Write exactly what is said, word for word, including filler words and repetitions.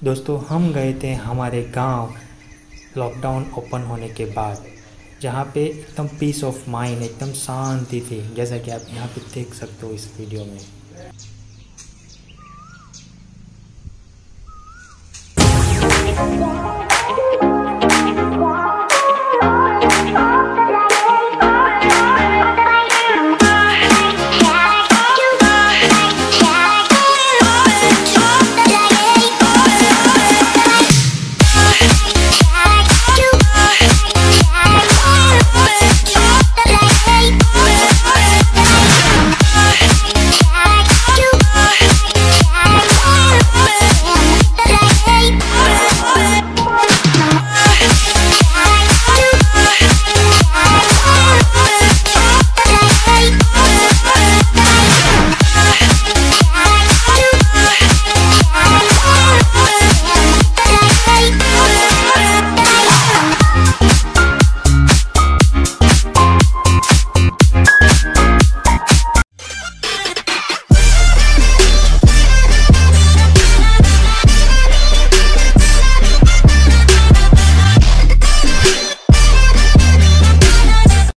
दोस्तों हम गए थे हमारे गांव लॉकडाउन ओपन होने के बाद, जहां पे एकदम पीस ऑफ माइंड, एकदम शांति थी, जैसा कि आप यहां पे देख सकते हो इस वीडियो में।